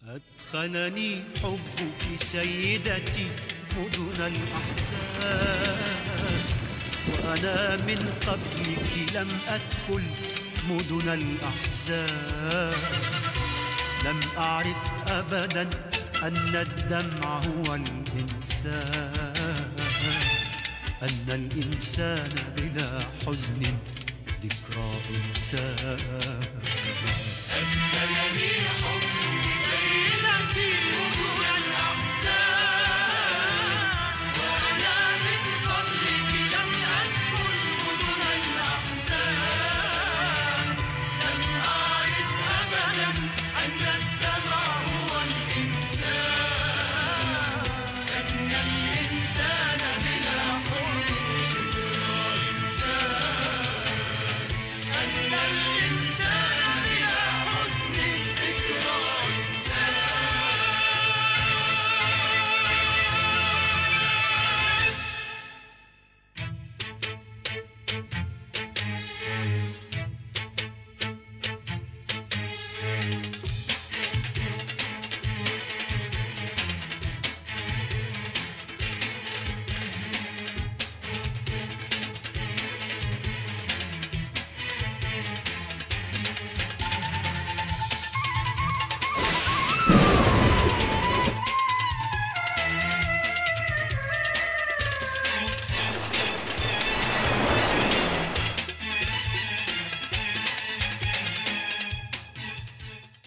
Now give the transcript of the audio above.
أدخلني حبك سيدتي مدن الأحزان، وأنا من قبلك لم أدخل مدن الأحزان. لم أعرف أبدا أن الدمع هو الإنسان، أن الإنسان بلا حزن ذكرى إنسان. أدخلني